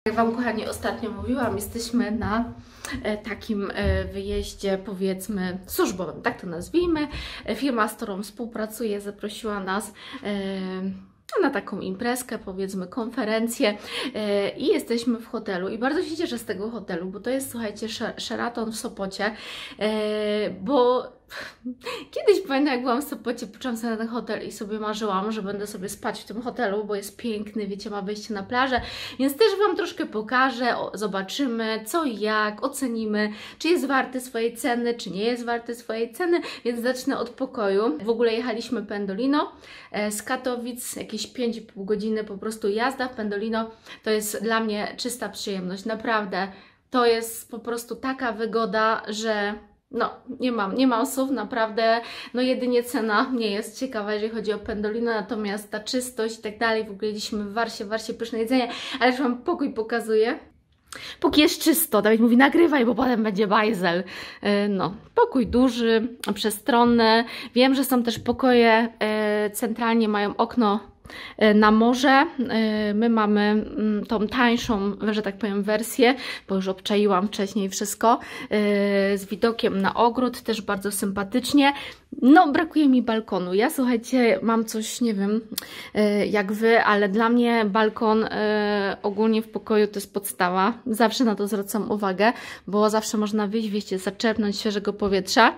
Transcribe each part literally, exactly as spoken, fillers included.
Jak Wam, kochani, ostatnio mówiłam, jesteśmy na takim wyjeździe, powiedzmy, służbowym, tak to nazwijmy. Firma, z którą współpracuję, zaprosiła nas na taką imprezkę, powiedzmy konferencję i jesteśmy w hotelu i bardzo się cieszę z tego hotelu, bo to jest, słuchajcie, Sheraton w Sopocie, bo kiedyś pamiętam, jak byłam w Sopocie, patrzyłam sobie na ten hotel i sobie marzyłam, że będę sobie spać w tym hotelu, bo jest piękny, wiecie, ma wyjście na plażę, więc też Wam troszkę pokażę, zobaczymy co i jak, ocenimy, czy jest warty swojej ceny, czy nie jest warty swojej ceny, więc zacznę od pokoju. W ogóle jechaliśmy Pendolino z Katowic, jakieś pięć i pół godziny po prostu jazda w Pendolino, to jest dla mnie czysta przyjemność, naprawdę, to jest po prostu taka wygoda, że no, nie mam, nie mam słów, naprawdę, no jedynie cena nie jest ciekawa, jeżeli chodzi o Pendolino, natomiast ta czystość i tak dalej, w ogóle jedliśmy w Warsie, w Warsie pyszne jedzenie, ale już Wam pokój pokazuję. Póki jest czysto, Dawid mówi, nagrywaj, bo potem będzie bajzel. No, pokój duży, przestronny, wiem, że są też pokoje, centralnie mają okno na morze. My mamy tą tańszą, że tak powiem, wersję, bo już obczaiłam wcześniej wszystko, z widokiem na ogród, też bardzo sympatycznie. No, brakuje mi balkonu. Ja, słuchajcie, mam coś, nie wiem jak Wy, ale dla mnie balkon ogólnie w pokoju to jest podstawa. Zawsze na to zwracam uwagę, bo zawsze można wyjść, wiecie, zaczerpnąć świeżego powietrza.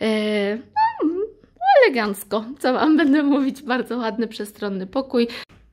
Elegancko, co Wam będę mówić, bardzo ładny, przestronny pokój.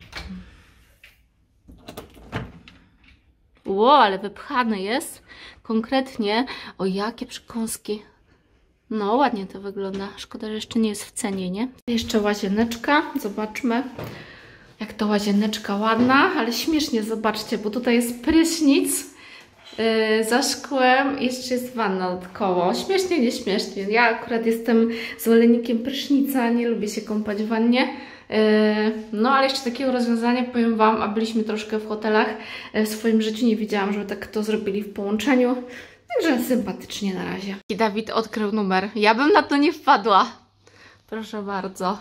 Ło, ale wypchany jest, konkretnie, o jakie przekąski. No, ładnie to wygląda, szkoda, że jeszcze nie jest w cenie, nie? Jeszcze łazieneczka, zobaczmy, jak to łazieneczka ładna, ale śmiesznie, zobaczcie, bo tutaj jest prysznic. Yy, za szkłem jeszcze jest wanna dodatkowo. Śmiesznie, nie śmiesznie. Ja akurat jestem zwolennikiem prysznica, nie lubię się kąpać w wannie. Yy, no ale jeszcze takiego rozwiązania, powiem Wam, a byliśmy troszkę w hotelach, yy, w swoim życiu nie widziałam, żeby tak to zrobili w połączeniu. Także sympatycznie na razie. I Dawid odkrył numer. Ja bym na to nie wpadła. Proszę bardzo.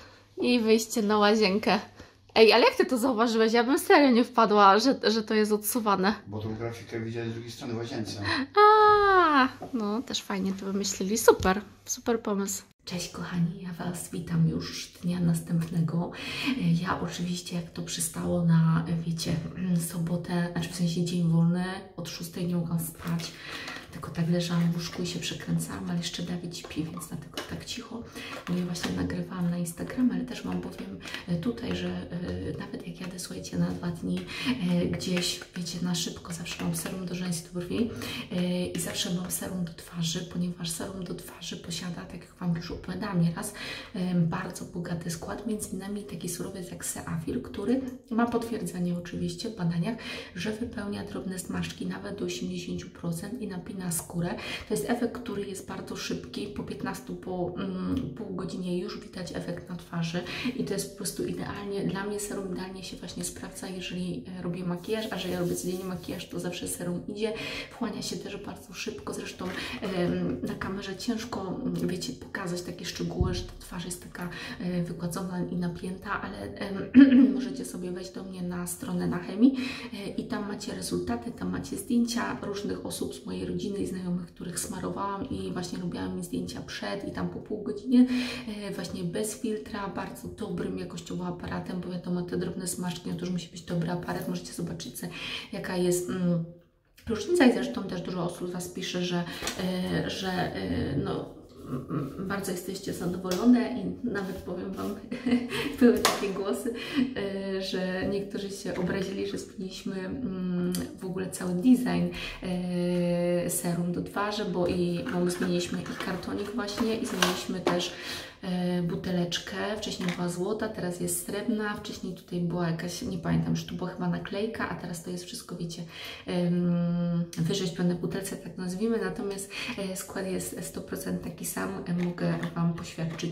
I wyjście na łazienkę. Ej, ale jak Ty to zauważyłeś? Ja bym serio nie wpadła, że, że to jest odsuwane. Bo tą grafikę widziałeś z drugiej strony w łazience. A, no też fajnie to wymyślili. Super, super pomysł. Cześć kochani, ja Was witam już dnia następnego. Ja oczywiście, jak to przystało na, wiecie, sobotę, znaczy w sensie dzień wolny, od szóstej nie mogłam spać. Tylko tak leżałam w łóżku i się przekręcałam, ale jeszcze Dawid śpi, więc dlatego tak cicho. No i właśnie nagrywałam na Instagram, ale też Wam powiem tutaj, że nawet jak jadę, słuchajcie, na dwa dni gdzieś, wiecie, na szybko, zawsze mam serum do rzęs i do brwi i zawsze mam serum do twarzy, ponieważ serum do twarzy posiada, tak jak Wam już opowiadałam nieraz, bardzo bogaty skład, między innymi taki surowiec jak Seafil, który ma potwierdzenie oczywiście w badaniach, że wypełnia drobne zmarszczki nawet do osiemdziesięciu procent i napina na skórę. To jest efekt, który jest bardzo szybki. Po piętnastu, po mm, pół godzinie już widać efekt na twarzy i to jest po prostu idealnie, dla mnie serum idealnie się właśnie sprawdza, jeżeli robię makijaż, a że ja robię codziennie makijaż, to zawsze serum idzie. Wchłania się też bardzo szybko, zresztą em, na kamerze ciężko, wiecie, pokazać takie szczegóły, że ta twarz jest taka e, wygładzona i napięta, ale em, możecie sobie wejść do mnie na stronę na chemii e, i tam macie rezultaty, tam macie zdjęcia różnych osób z mojej rodziny i znajomych, których smarowałam i właśnie robiłam mi zdjęcia przed i tam po pół godziny, e, właśnie bez filtra, bardzo dobrym jakościowo aparatem, bo wiadomo, te drobne zmarszczki, no to już musi być dobry aparat, możecie zobaczyć, jaka jest mm, różnica i zresztą też dużo osób z Was pisze, że, e, że e, no, bardzo jesteście zadowolone i nawet powiem Wam, były takie głosy, że niektórzy się obrazili, że zmieniliśmy w ogóle cały design serum do twarzy, bo i bo zmieniliśmy i kartonik właśnie i zmieniliśmy też buteleczkę. Wcześniej była złota, teraz jest srebrna, wcześniej tutaj była jakaś, nie pamiętam, już tu była chyba naklejka, a teraz to jest wszystko, wiecie, wyrzeźbione w butelce, tak nazwijmy, natomiast skład jest sto procent taki sam, mogę Wam poświadczyć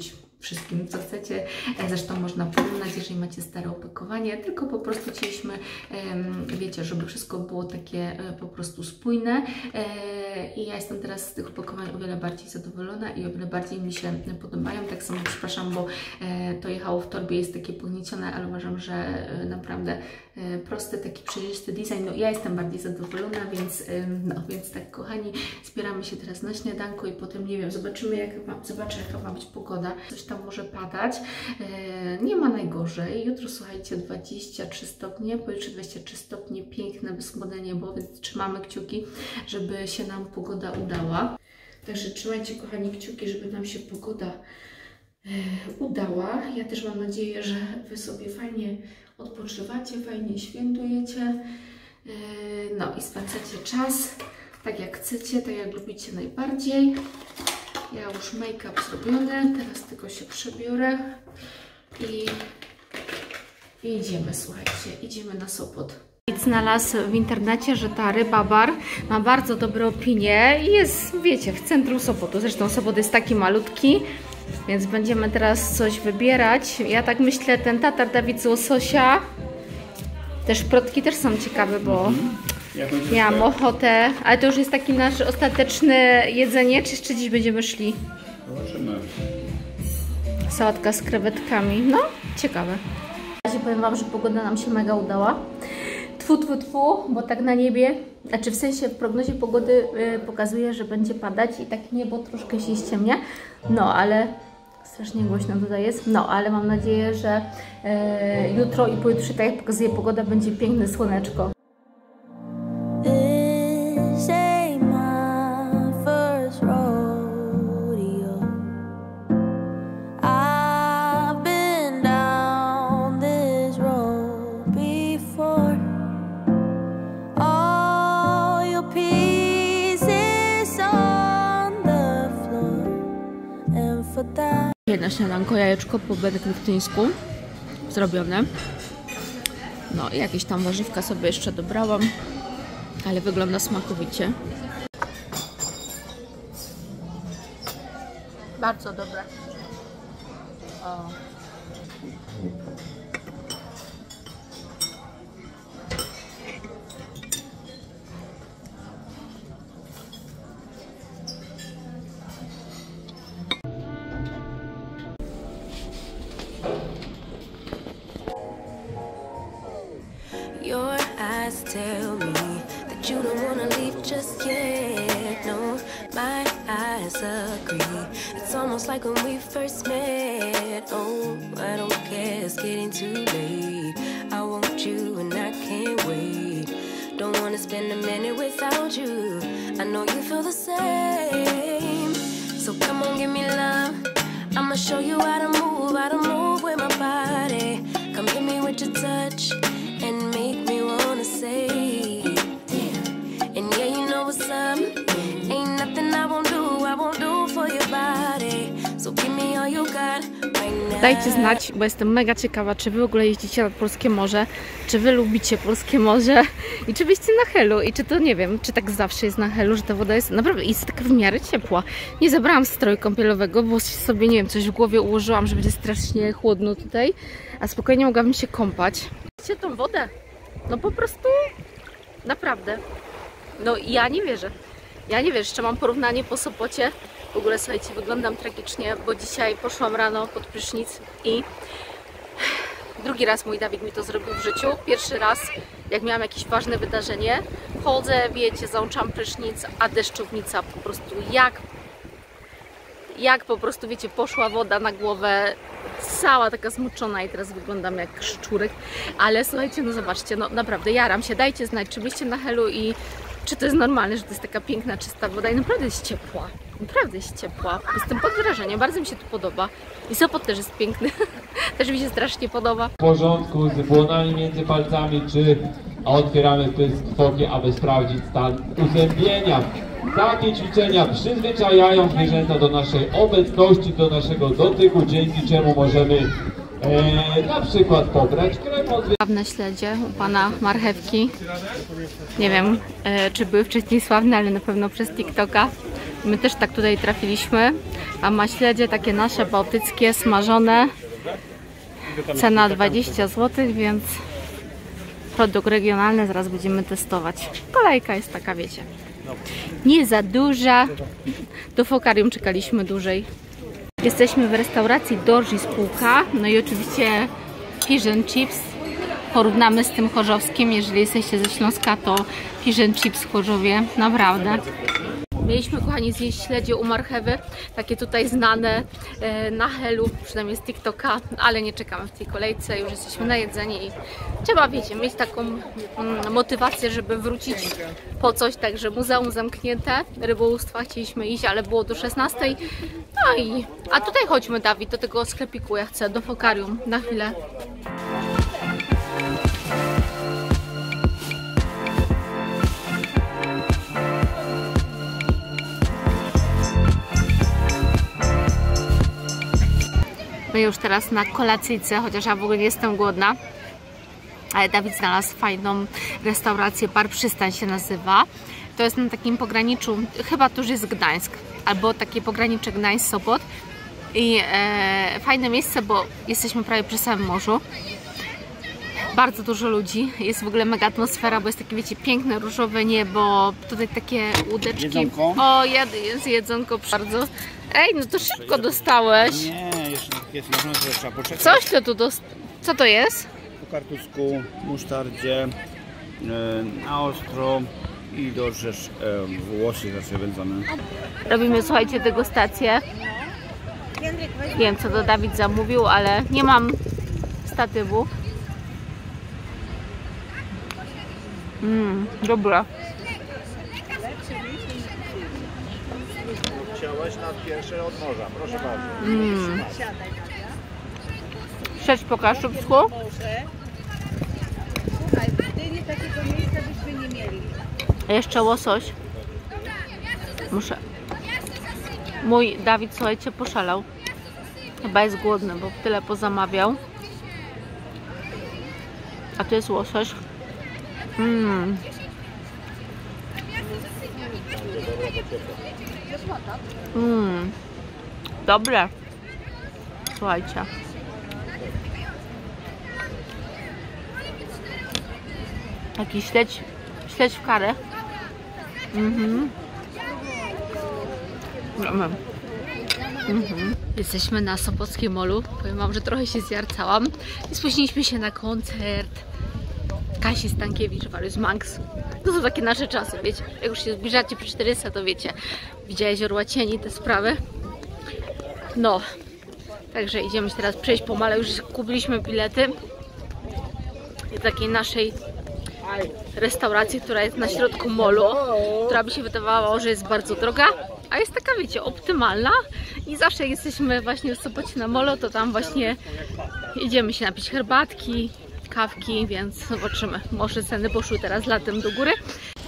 wszystkim, co chcecie. Zresztą można porównać, jeżeli macie stare opakowanie, tylko po prostu chcieliśmy, wiecie, żeby wszystko było takie po prostu spójne i ja jestem teraz z tych opakowań o wiele bardziej zadowolona i o wiele bardziej mi się podobają. Tak samo przepraszam, bo to jechało w torbie, jest takie pogniecione, ale uważam, że naprawdę prosty, taki przejrzysty design. No ja jestem bardziej zadowolona, więc, no, więc tak kochani, zbieramy się teraz na śniadanko i potem, nie wiem, zobaczymy jak ma, zobaczę jaka ma być pogoda. Coś tam może padać. E, nie ma najgorzej. Jutro słuchajcie dwadzieścia trzy stopnie, pojutrze dwadzieścia trzy stopnie, piękne, bezchmurne niebo, więc trzymamy kciuki, żeby się nam pogoda udała. Także trzymajcie kochani kciuki, żeby nam się pogoda e, udała. Ja też mam nadzieję, że Wy sobie fajnie odpoczywacie, fajnie świętujecie, e, no i spędzacie czas tak jak chcecie, tak jak lubicie najbardziej. Ja już make-up zrobiony, teraz tylko się przebiorę i, i idziemy, słuchajcie, idziemy na Sopot. Znalazł w internecie, że ta ryba bar ma bardzo dobre opinie i jest, wiecie, w centrum Sopotu. Zresztą Sopot jest taki malutki, więc będziemy teraz coś wybierać. Ja tak myślę, ten tatar Dawid z łososia, te szprotki też są ciekawe, bo miałam ochotę, ale to już jest taki nasz ostateczne jedzenie, czy jeszcze dziś będziemy szli? Zobaczymy. Sałatka z krewetkami, no ciekawe. Ja powiem Wam, że pogoda nam się mega udała. Tfu, tfu, tfu, bo tak na niebie, znaczy w sensie w prognozie pogody yy, pokazuje, że będzie padać i takie niebo troszkę się ściemnia, no ale strasznie głośno tutaj jest, no ale mam nadzieję, że yy, jutro i pojutrze, tak jak pokazuje pogoda, będzie piękne słoneczko. Na śniadanko jajeczko po benedyktyńsku zrobione. No i jakieś tam warzywka sobie jeszcze dobrałam, ale wygląda smakowicie. Bardzo dobre. O. Your eyes tell me that you don't wanna leave just yet. No, my eyes agree. It's almost like when we first met. Oh, I don't care, it's getting too late. I want you and I can't wait. Don't wanna spend a minute without you. I know you feel the same. So come on, give me love. I'ma show you how to move, how to move with my body. Come hit me with your touch and make me wanna say, damn. And yeah, you know what's up. Ain't nothing I won't do, I won't do for your body. So give me all you got right now. Dajcie znać, bo jestem mega ciekawa, czy Wy w ogóle jeździcie nad Polskie Morze, czy Wy lubicie Polskie Morze i czy byście na Helu i czy to, nie wiem, czy tak zawsze jest na Helu, że ta woda jest naprawdę jest taka w miarę ciepła. Nie zabrałam stroju kąpielowego, bo sobie, nie wiem, coś w głowie ułożyłam, że będzie strasznie chłodno tutaj, a spokojnie mogłabym się kąpać. Widzicie tą wodę? No po prostu naprawdę. No ja nie wierzę. Ja nie wierzę, jeszcze mam porównanie po Sopocie. W ogóle słuchajcie, wyglądam tragicznie, bo dzisiaj poszłam rano pod prysznic i drugi raz mój Dawid mi to zrobił w życiu. Pierwszy raz, jak miałam jakieś ważne wydarzenie, chodzę, wiecie, załączam prysznic, a deszczownica po prostu jak jak po prostu, wiecie, poszła woda na głowę, cała taka zmoczona i teraz wyglądam jak szczurek. Ale słuchajcie, no zobaczcie, no naprawdę jaram się. Dajcie znać, czy byście na Helu i czy to jest normalne, że to jest taka piękna, czysta woda i naprawdę jest ciepła. Naprawdę jest ciepła. Jestem pod wrażeniem, bardzo mi się tu podoba. I Sopot też jest piękny. Też mi się strasznie podoba. W porządku, z błonami między palcami, czy otwieramy pysk foki, aby sprawdzić stan uzębienia. Takie ćwiczenia przyzwyczajają zwierzęta do naszej obecności, do naszego dotyku, dzięki czemu możemy e, na przykład pobrać krew od Sławne śledzie u pana Marchewki. Nie wiem, e, czy były wcześniej sławne, ale na pewno przez TikToka. My też tak tutaj trafiliśmy. A maśledzie takie nasze bałtyckie, smażone. Cena dwadzieścia złotych, więc produkt regionalny, zaraz będziemy testować. Kolejka jest taka, wiecie, nie za duża. Do Fokarium czekaliśmy dłużej. Jesteśmy w restauracji Dorzi Spółka. No i oczywiście fish and chips. Porównamy z tym chorzowskim. Jeżeli jesteście ze Śląska, to fish and chips w Chorzowie. Naprawdę. Mieliśmy, kochani, zjeść śledzie u marchewy, takie tutaj znane e, na Helu, przynajmniej z TikToka, ale nie czekamy w tej kolejce, już jesteśmy najedzeni i trzeba, wiecie, mieć taką mm, motywację, żeby wrócić po coś, także muzeum zamknięte, rybołówstwa chcieliśmy iść, ale było do szesnastej, no i, a tutaj chodźmy, Dawid, do tego sklepiku, ja chcę, do Fokarium, na chwilę. My już teraz na kolacyjce, chociaż ja w ogóle nie jestem głodna. Ale Dawid znalazł fajną restaurację, Bar Przystań się nazywa. To jest na takim pograniczu, chyba to już jest Gdańsk, albo takie pogranicze Gdańsk-Sopot. I e, fajne miejsce, bo jesteśmy prawie przy samym morzu. Bardzo dużo ludzi, jest w ogóle mega atmosfera, bo jest takie, wiecie, piękne, różowe niebo, tutaj takie łódeczki. Jedzonko? O, jady, jest jedzonko bardzo. Ej, no to szybko dostałeś. Nie, jeszcze jest na to trzeba poczekać. Coś to tu dostałeś. Co to jest? Po kartusku, musztardzie, na ostro i dorzesz włosy raczej wędzone. Robimy, słuchajcie, degustację. Nie wiem, co to Dawid zamówił, ale nie mam statywu. Mmm, dobra. Chciałeś na pierwsze od morza, proszę bardzo. Mm. Sieć po kaszubsku. Słuchaj, w Gdyni takiego miejsca byśmy nie mieli. Jeszcze łosoś. Muszę. Mój Dawid, słuchajcie, poszalał. Chyba jest głodny, bo tyle pozamawiał. A tu jest łosoś. Mmm. Mmm. Dobre. Słuchajcie. Taki śledź, śledź w karę. Mhm. Mhm. Jesteśmy na Sopockim Molu. Powiem wam, że trochę się zjarcałam. I spóźniliśmy się na koncert Kasi Stankiewicz, Warius Manx. To są takie nasze czasy, wiecie. Jak już się zbliżacie przy czterysta, to wiecie. Widziałeś Orła Cieni, te sprawy. No. Także idziemy się teraz przejść po male. Już kupiliśmy bilety. Do takiej naszej restauracji, która jest na środku molu, która by się wydawała, że jest bardzo droga, a jest taka, wiecie, optymalna. I zawsze jesteśmy właśnie w Sopocie na molo, to tam właśnie idziemy się napić herbatki, kawki, więc zobaczymy. Może ceny poszły teraz latem do góry.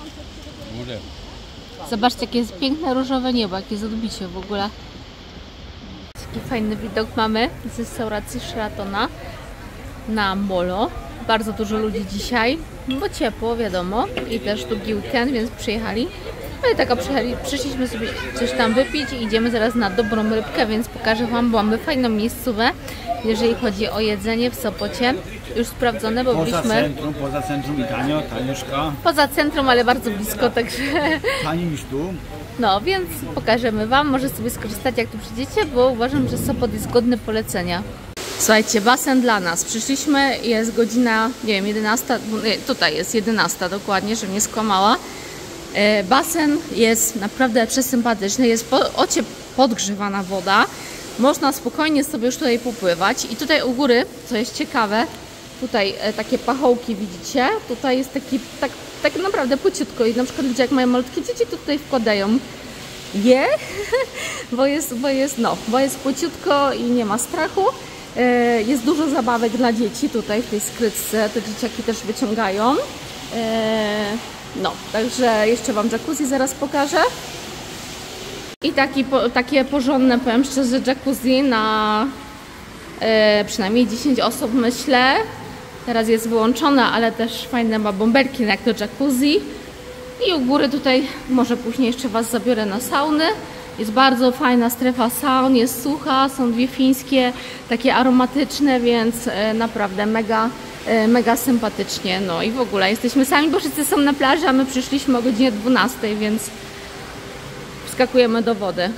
Zobaczcie, jakie jest piękne różowe niebo, jakie jest odbicie w ogóle. Taki fajny widok mamy z restauracji Sheratona na molo. Bardzo dużo ludzi dzisiaj, bo ciepło, wiadomo, i też długi weekend, więc przyjechali. No i taka przyjechali, przyszliśmy sobie coś tam wypić i idziemy zaraz na dobrą rybkę, więc pokażę wam, bo mamy fajną miejscówę, jeżeli chodzi o jedzenie w Sopocie. Już sprawdzone, bo Poza byliśmy... centrum, poza centrum i tanio, taniuszka. Poza centrum, ale bardzo blisko, także... Taniej niż tu. No, więc pokażemy wam, może sobie skorzystać, jak tu przyjdziecie, bo uważam, że Sopot jest godny polecenia. Słuchajcie, basen dla nas. Przyszliśmy, jest godzina, nie wiem, jedenasta, nie, tutaj jest jedenasta dokładnie, żebym nie skłamała. E, basen jest naprawdę przesympatyczny, jest po, ocie podgrzewana woda. Można spokojnie sobie już tutaj popływać. I tutaj u góry, co jest ciekawe, tutaj e, takie pachołki widzicie. Tutaj jest taki, tak, tak naprawdę płyciutko i na przykład ludzie jak mają malutkie dzieci, to tutaj wkładają je, bo jest, bo jest, no, bo jest płyciutko i nie ma strachu. Jest dużo zabawek dla dzieci tutaj w tej skrytce, te dzieciaki też wyciągają. No, także jeszcze wam jacuzzi zaraz pokażę. I taki, takie porządne, powiem szczerze, jacuzzi na przynajmniej dziesięć osób, myślę. Teraz jest wyłączone, ale też fajne ma bąbelki jak to jacuzzi. I u góry tutaj może później jeszcze Was zabiorę na sauny. Jest bardzo fajna strefa saun, jest sucha, są dwie fińskie, takie aromatyczne, więc naprawdę mega, mega sympatycznie. No i w ogóle jesteśmy sami, bo wszyscy są na plaży, a my przyszliśmy o godzinie dwunastej, więc wskakujemy do wody.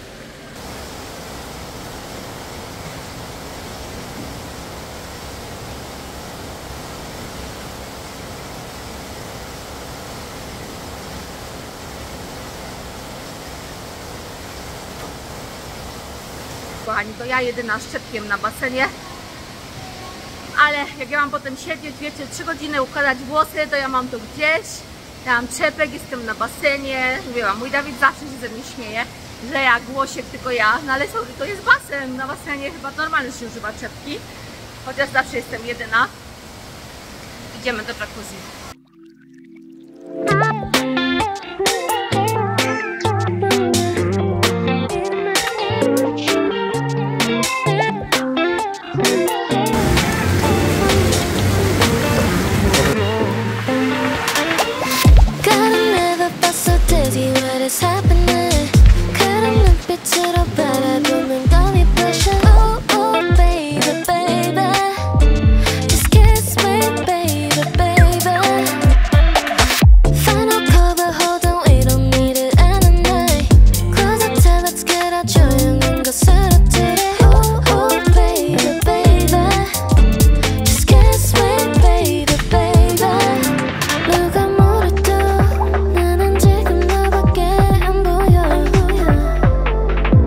Kochani, to ja jedyna z czepkiem na basenie, ale jak ja mam potem siedzieć, wiecie, trzy godziny układać włosy, to ja mam to gdzieś, ja mam czepek, jestem na basenie, mówię wam, mój Dawid zawsze się ze mnie śmieje, że ja głosiek, tylko ja, no ale sorry, to jest basen, na basenie chyba normalnie się używa czepki, chociaż zawsze jestem jedyna. Idziemy do jacuzzi.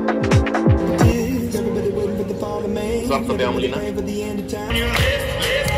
Złap sobie amulinę.